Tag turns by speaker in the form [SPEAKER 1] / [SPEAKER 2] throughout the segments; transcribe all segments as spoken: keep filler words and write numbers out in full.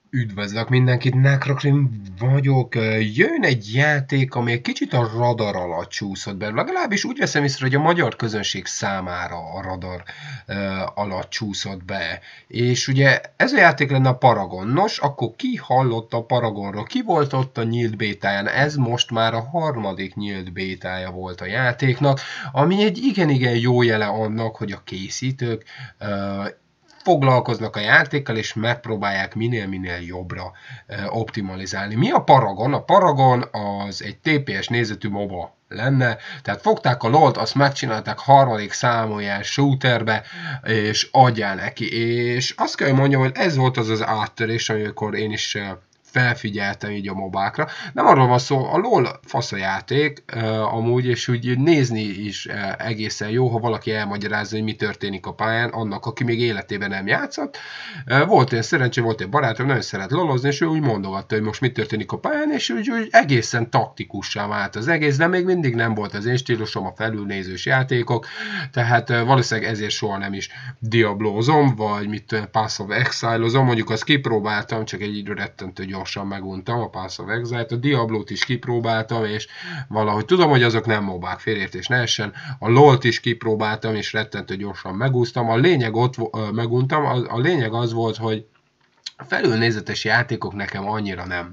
[SPEAKER 1] Üdvözlök mindenkit, Necrokrim vagyok. Jön egy játék, ami egy kicsit a radar alatt csúszott be. Legalábbis úgy veszem észre, hogy a magyar közönség számára a radar uh, alatt csúszott be. És ugye ez a játék lenne a Paragon. Nos, akkor ki hallott a Paragonról? Ki volt ott a nyílt bétáján? Ez most már a harmadik nyílt bétája volt a játéknak, ami egy igen-igen jó jele annak, hogy a készítők uh, foglalkoznak a játékkal, és megpróbálják minél-minél jobbra optimalizálni. Mi a Paragon? A Paragon az egy té pé es nézetű MOBA lenne, tehát fogták a lolt, azt megcsinálták harmadik számú ilyen shooterbe, és adjál neki, és azt kell, hogy mondjam, hogy ez volt az az áttörés, amikor én is felfigyeltem így a mobákra. Nem arról van szó, a LOL fasz a játék, uh, amúgy, és úgy nézni is uh, egészen jó, ha valaki elmagyarázza, hogy mi történik a pályán, annak, aki még életében nem játszott. Uh, volt egy szerencsé, volt egy barátom, nagyon szeret lolozni, és ő úgy mondogatta, hogy most mi történik a pályán, és úgy, úgy egészen taktikussá vált az egész, de még mindig nem volt az én stílusom a felülnézős játékok, tehát uh, valószínűleg ezért soha nem is Diablozom, vagy mit Pass of Exile-ozom, mondjuk azt kipróbáltam, csak egy idő rettentő gyorsan meguntam a Pass of Exile-t, a Diablót is kipróbáltam, és valahogy tudom, hogy azok nem mobák, félreértés ne essen, a LOL-t is kipróbáltam, és rettentő gyorsan megúsztam, a lényeg ott uh, meguntam, a, a lényeg az volt, hogy a felülnézetes játékok nekem annyira nem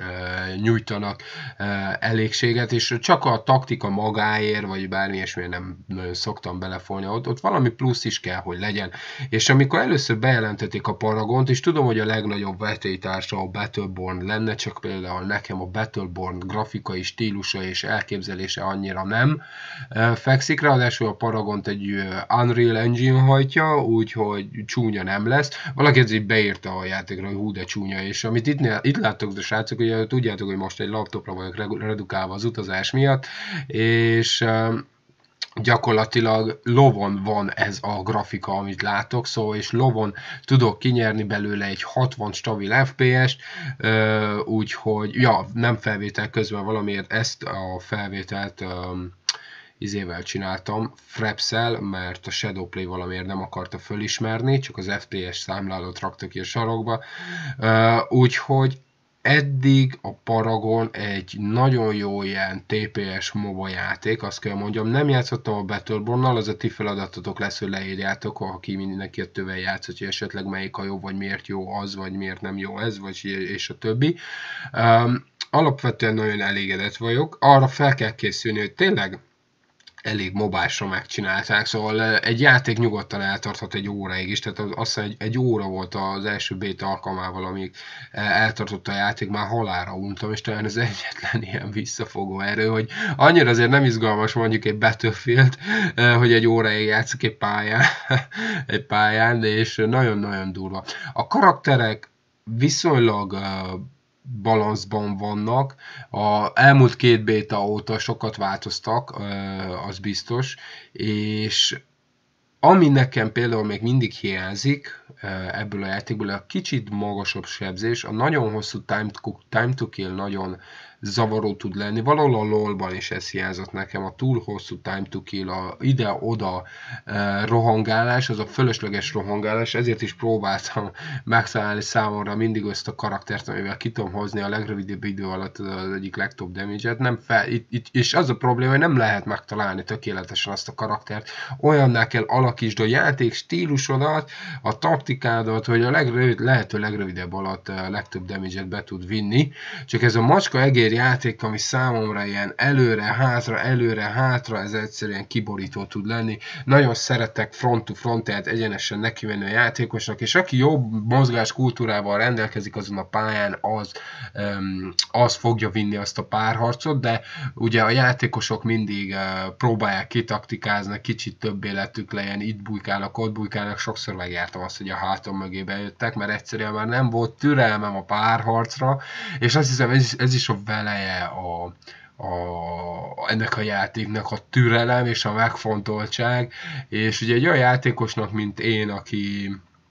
[SPEAKER 1] nyújtanak elégséget, és csak a taktika magáért, vagy bármi ilyesmire nem szoktam belefolni, ott, ott valami plusz is kell, hogy legyen. És amikor először bejelentették a Paragont, és tudom, hogy a legnagyobb vetélytársa a Battleborn lenne, csak például nekem a Battleborn grafikai stílusa és elképzelése annyira nem fekszik, ráadásul a Paragont egy Unreal Engine hajtja, úgyhogy csúnya nem lesz. Valaki ezért beírta a játékra, hogy hú de csúnya, és amit itt, itt láttok, de srácok, ugye tudjátok, hogy most egy laptopra vagyok redukálva az utazás miatt, és gyakorlatilag lovon van ez a grafika, amit látok, szóval és lovon tudok kinyerni belőle egy hatvan stabil ef pé es-t, úgyhogy, ja, nem felvétel közben valamiért ezt a felvételt izével csináltam, Frapszel, mert a Shadowplay valamiért nem akarta fölismerni, csak az ef pé es számlálót rakta ki a sarokba, úgyhogy eddig a Paragon egy nagyon jó ilyen té pé es MOBA játék, azt kell mondjam, nem játszottam a Battlebornnal, az a ti feladatotok lesz, hogy leírjátok, aki mindenki a tövel játszott, hogy esetleg melyik a jó, vagy miért jó az, vagy miért nem jó ez, vagy és a többi. Um, alapvetően nagyon elégedett vagyok, arra fel kell készülni, hogy tényleg elég mobásra megcsinálták, szóval egy játék nyugodtan eltarthat egy óráig is, tehát azt hiszem egy, egy óra volt az első beta alkalmával, amíg eltartott a játék, már halálra untam, és talán ez egyetlen ilyen visszafogó erő, hogy annyira azért nem izgalmas mondjuk egy Battlefield, hogy egy óráig játszik egy pályán, egy pályán, de és nagyon-nagyon durva. A karakterek viszonylag balanszban vannak. A elmúlt két béta óta sokat változtak, az biztos, és ami nekem például még mindig hiányzik ebből a játékból, a kicsit magasabb sebzés, a nagyon hosszú time to, time to kill nagyon zavaró tud lenni. Valahol a LOL-ban is ez hiányzott nekem, a túl hosszú time to kill, a ide-oda eh, rohangálás, az a fölösleges rohangálás, ezért is próbáltam megszállni számomra mindig azt a karaktert, amivel ki tudom hozni a legrövidebb idő alatt az egyik legtöbb damage-et. Nem fel, itt, itt, és az a probléma, hogy nem lehet megtalálni tökéletesen azt a karaktert. Olyanná kell alakítsd a játék stílusodat, a taktikádat, hogy a legrövid, lehető legrövidebb alatt a legtöbb damage-et be tud vinni. Csak ez a macska egér játék, ami számomra ilyen előre-hátra, előre-hátra, ez egyszerűen kiborító tud lenni. Nagyon szeretek front-to-front, tehát egyenesen nekivenni a játékosnak, és aki jobb mozgás kultúrával rendelkezik azon a pályán, az, um, az fogja vinni azt a párharcot, de ugye a játékosok mindig uh, próbálják kitaktikázni, kicsit több életük legyen, itt bujkálnak, ott bujkálnak, sokszor megjártam azt, hogy a hátam mögé bejöttek, mert egyszerűen már nem volt türelmem a párharcra, és azt hiszem ez, ez is a veleje a, a, ennek a játéknak, a türelem és a megfontoltság, és ugye egy olyan játékosnak, mint én, aki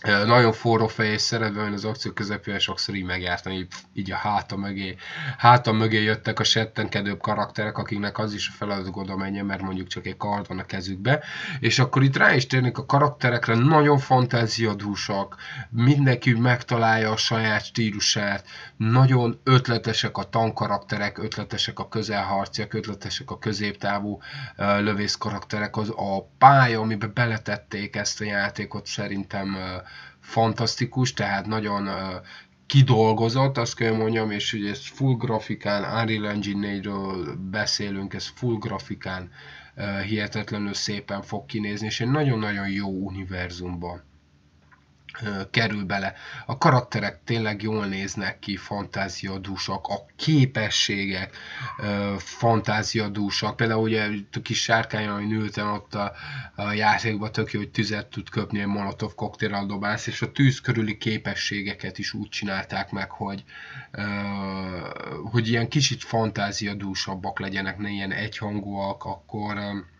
[SPEAKER 1] nagyon forró fej és szeretve van az akció közepén, sokszor így megjártam, így, így a háta mögé, háta mögé jöttek a settenkedőbb karakterek, akiknek az is a feladatuk oda menjen, mert mondjuk csak egy kard van a kezükbe, és akkor itt rá is térnek a karakterekre, nagyon fantáziadúsak, mindenki megtalálja a saját stílusát, nagyon ötletesek a tankarakterek, ötletesek a közelharciak, ötletesek a középtávú uh, lövész karakterek, az a pálya, amiben beletették ezt a játékot, szerintem uh, fantasztikus, tehát nagyon uh, kidolgozott, azt kell mondjam, és ugye ez full grafikán, Unreal Engine négyről beszélünk, ez full grafikán uh, hihetetlenül szépen fog kinézni, és egy nagyon-nagyon jó univerzumban kerül bele. A karakterek tényleg jól néznek ki, fantáziadúsak, a képességek fantáziadúsak. Például ugye a kis sárkány, amin ültem ott a, a játékban, tök jó, hogy tüzet tud köpni, egy molotov koktéllal dobálsz, és a tűz körüli képességeket is úgy csinálták meg, hogy, hogy ilyen kicsit fantáziadúsabbak legyenek, ne ilyen egyhangúak, akkor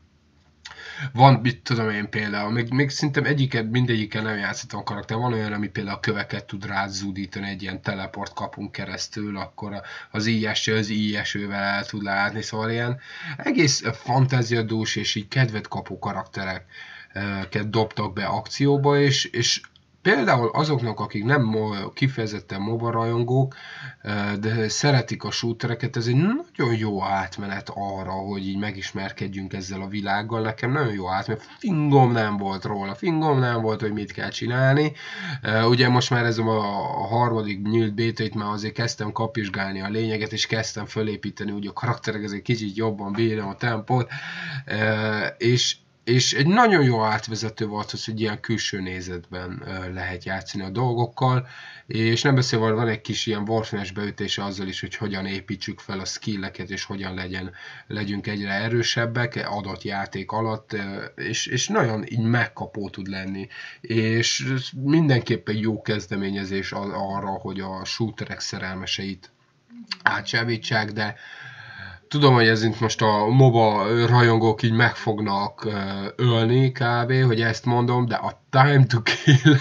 [SPEAKER 1] van, mit tudom én például, még, még szerintem egyiket, mindegyikkel nem játszottam a karakter, van olyan, ami például a köveket tud rázúdítani egy ilyen teleport kapunk keresztül, akkor az íjeső az íjesővel el tud látni, szóval ilyen egész fantáziadús és így kedvet kapó karaktereket dobtak be akcióba, és, és például azoknak, akik nem kifejezetten MOBA rajongók, de szeretik a shootereket, ez egy nagyon jó átmenet arra, hogy így megismerkedjünk ezzel a világgal. Nekem nagyon jó átmenet, fingom nem volt róla, fingom nem volt, hogy mit kell csinálni. Ugye most már ez a harmadik nyílt bétát már azért kezdtem kapizsgálni a lényeget, és kezdtem fölépíteni úgy a karakterek, ezért kicsit jobban bírom a tempót, és És egy nagyon jó átvezető volt az, hogy ilyen külső nézetben lehet játszani a dolgokkal, és nem beszélve, van egy kis ilyen Warframe-es beütése azzal is, hogy hogyan építsük fel a skilleket, és hogyan legyen, legyünk egyre erősebbek adott játék alatt, és, és nagyon így megkapó tud lenni. És mindenképpen jó kezdeményezés arra, hogy a shooterek szerelmeseit átsávítsák, de tudom, hogy ez itt most a MOBA rajongók így meg fognak ölni kb, hogy ezt mondom, de a Time to Kill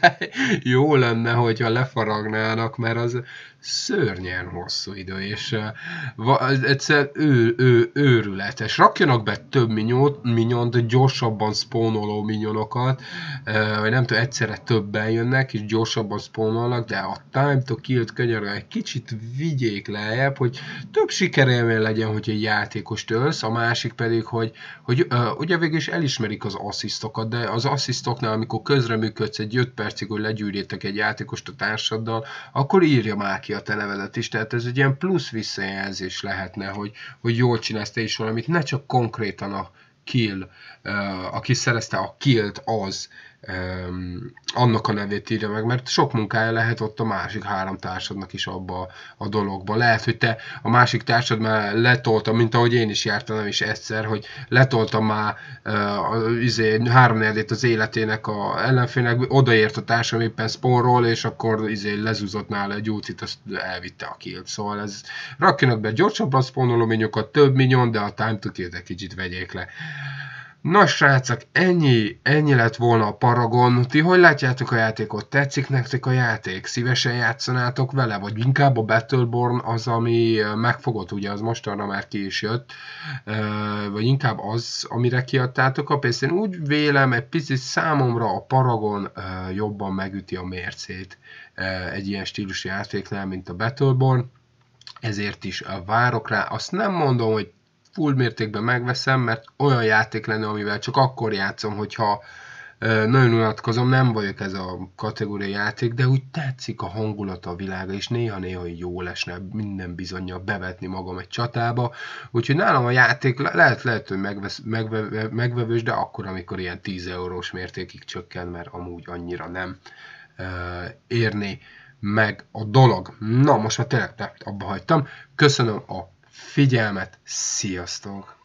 [SPEAKER 1] jó lenne, hogyha lefaragnának, mert az szörnyen hosszú idő, és uh, egyszer ő, ő, őrületes. Rakjanak be több minyont, minyont gyorsabban spawnoloó minyonokat, uh, vagy nem tudom, egyszerre többen jönnek, és gyorsabban spawnolnak, de a Time to Kill-t könyörgöm, egy kicsit vigyék lejjebb, hogy több sikerélmény legyen, hogy egy játékost ölsz, a másik pedig, hogy, hogy uh, ugye végül is elismerik az asszisztokat, de az asszisztoknál, amikor közreműködsz egy öt percig, hogy legyűrjétek egy játékost a társaddal, akkor írja már ki a te nevedet is, tehát ez egy ilyen plusz visszajelzés lehetne, hogy, hogy jól csinálsz te is valamit, ne csak konkrétan a kill, uh, aki szerezte a killt, az um, annak a nevét írja meg, mert sok munkája lehet ott a másik három társadnak is abba a dologba. Lehet, hogy te a másik társad már letolta, mint ahogy én is jártam, nem is egyszer, hogy letoltam már uh, izé, háromnegyedét az életének a ellenfélnek, odaért a társam éppen spawnról, és akkor izé, lezúzott nála egy útit, azt elvitte a killt. Szóval ez rakjanak be gyorsabban spawnoló minyokat, több minyon, de a time to kill-t egy kicsit vegyék le. Na srácok, ennyi, ennyi lett volna a Paragon. Ti hogy látjátok a játékot? Tetszik nektek a játék? Szívesen játszanátok vele? Vagy inkább a Battleborn az, ami megfogott, ugye az mostanra már ki is jött, vagy inkább az, amire kiadtátok a pénzt? Én úgy vélem, egy picit számomra a Paragon jobban megüti a mércét egy ilyen stílusú játéknál, mint a Battleborn. Ezért is várok rá. Azt nem mondom, hogy full mértékben megveszem, mert olyan játék lenne, amivel csak akkor játszom, hogyha ö, nagyon unatkozom, nem vagyok ez a kategória játék, de úgy tetszik a hangulata, a világa, és néha-néha jó lesne minden bizonnyal bevetni magam egy csatába, úgyhogy nálam a játék lehet, lehet hogy megvesz, megve, megvevős, de akkor, amikor ilyen tíz eurós mértékig csökken, mert amúgy annyira nem ö, érni meg a dolog. Na, most már tényleg abba hagytam. Köszönöm a figyelmet, sziasztok!